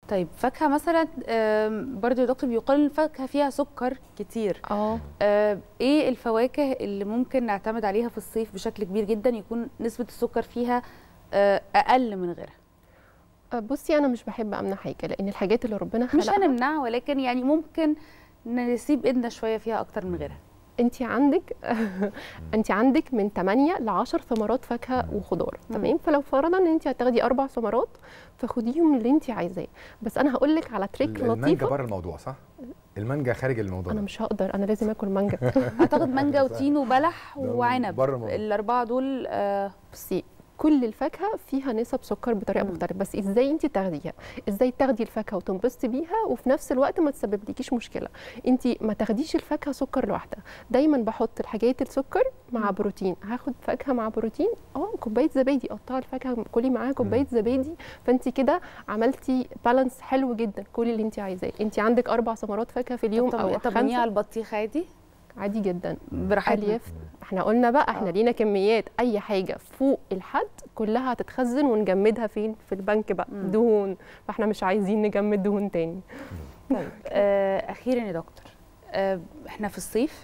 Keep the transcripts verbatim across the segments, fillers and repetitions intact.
طيب فاكهه مثلا، آم، برضو يا دكتور بيقال ان الفاكهه فيها سكر كتير. اه آه، ايه الفواكه اللي ممكن نعتمد عليها في الصيف بشكل كبير جدا يكون نسبه السكر فيها آه، اقل من غيرها؟ بصي انا مش بحب امنع حاجه، لان الحاجات اللي ربنا مش خلقها هنمنعها، ولكن يعني ممكن نسيب ايدنا شويه فيها اكتر من غيرها. انت عندك انت عندك من ثمانية ل عشرة ثمرات فاكهه وخضار، مم. تمام؟ فلو فرضنا ان انت هتاخدي اربع ثمرات فخديهم اللي انت عايزاه. بس انا هقول لك على تريك المانجا لطيفه. بره الموضوع صح؟ المانجا خارج الموضوع انا ده. مش هقدر، انا لازم اكل مانجا. اعتقد مانجا وتين وبلح ده وعنب، بره الموضوع. الاربعه دول. آه، بصي كل الفاكهه فيها نسب سكر بطريقه مم. مختلفه، بس ازاي انت تاخديها، ازاي تاخدي الفاكهه وتنبسطي بيها وفي نفس الوقت ما تسببلكيش مشكله. انت ما تاخديش الفاكهه سكر لوحدها، دايما بحط الحاجات السكر مع مم. بروتين. هاخد فاكهه مع بروتين، اه كوبايه زبادي، قطعي الفاكهه كلي معاها كوبايه زبادي، فانت كده عملتي بالانس حلو جدا، كل اللي انت عايزاه. انت عندك اربع ثمرات فاكهه في اليوم طب او طب على خمسه، البطيخ عادي عادي جدا براحتنا. الياف. احنا قلنا بقى احنا آه. لينا كميات، اي حاجه فوق الحد كلها هتتخزن ونجمدها فين؟ في البنك بقى، مم. دهون، فاحنا مش عايزين نجمد دهون تاني. طيب آه، اخيرا يا دكتور، آه، احنا في الصيف،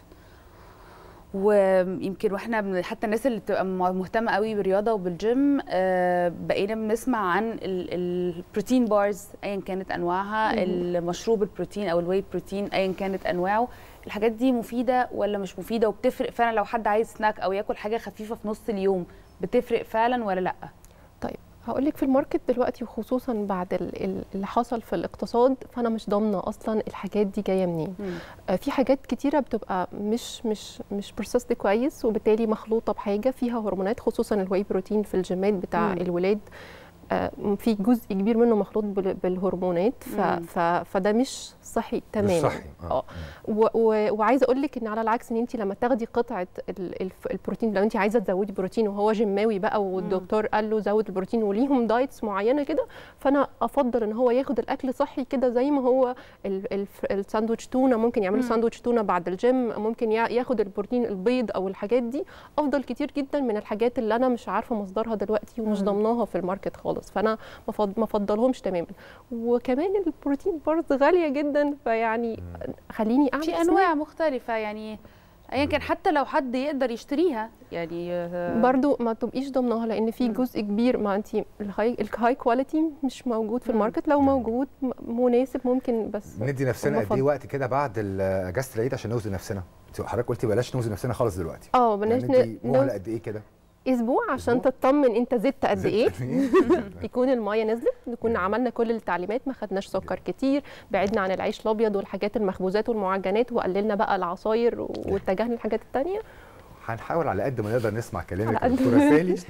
ويمكن واحنا بن- حتى الناس اللي بتبقى م- مهتمه قوي بالرياضه وبالجيم، آه، بقينا بنسمع عن ال- البروتين بارز ايا كانت انواعها، مم. المشروب البروتين او الواي بروتين ايا كانت انواعه. الحاجات دي مفيده ولا مش مفيده؟ وبتفرق فعلا لو حد عايز سناك او ياكل حاجه خفيفه في نص اليوم، بتفرق فعلا ولا لا؟ طيب هقول لك في الماركت دلوقتي، وخصوصا بعد ال- ال- اللي حصل في الاقتصاد، فانا مش ضامنه اصلا الحاجات دي جايه منين. مم. آه، في حاجات كتيره بتبقى مش مش مش بروسيسد كويس، وبالتالي مخلوطه بحاجه فيها هرمونات، خصوصا الواي بروتين في الجيمات بتاع مم. الولاد. آه، في جزء كبير منه مخلوط بال- بالهرمونات، ف مم. ف فده مش صحي تماما. مش صحي اه و- و- وعايزه اقول لك ان على العكس، ان انت لما تاخدي قطعه ال- الف- البروتين، لو انت عايزه تزودي بروتين وهو جيماوي بقى والدكتور قال له زود البروتين وليهم دايتس معينه كده، فانا افضل ان هو ياخد الاكل صحي كده، زي ما هو ال- الف- الساندوتش تونه، ممكن يعمل مم. ساندوتش تونه بعد الجيم، ممكن يا- ياخد البروتين البيض او الحاجات دي، افضل كتير جدا من الحاجات اللي انا مش عارفه مصدرها دلوقتي ومش مم. ضامناها في الماركت خالص. فانا ما افضلهمش تماما. وكمان البروتين بارز غاليه جدا، فيعني خليني اعمل في سناك. انواع مختلفه يعني ايا كان، حتى لو حد يقدر يشتريها يعني آه، برضو ما تبقيش ضمنها، لان في مم. جزء كبير، ما انت الهاي الهاي كواليتي مش موجود في مم. الماركت، لو موجود م- مناسب ممكن، بس ندي نفسنا قد المفضل. ايه وقت كده بعد ال- اجازه العيد عشان نوزن نفسنا؟ انت حضرتك قلتي بلاش نوزن نفسنا خالص دلوقتي. اه بلاش يعني ندي ن- مهله نوز- قد ايه كده؟ اسبوع عشان أسبوع؟ تطمن انت زدت قد زدت ايه، قد إيه؟ يكون الميه نزلت، نكون عملنا كل التعليمات، ما خدناش سكر كتير، بعدنا عن العيش الابيض والحاجات المخبوزات والمعجنات، وقللنا بقى العصاير واتجهنا للحاجات التانيه. هنحاول على قد ما نقدر نسمع كلامك على يا قد دكتوره ما- سالي.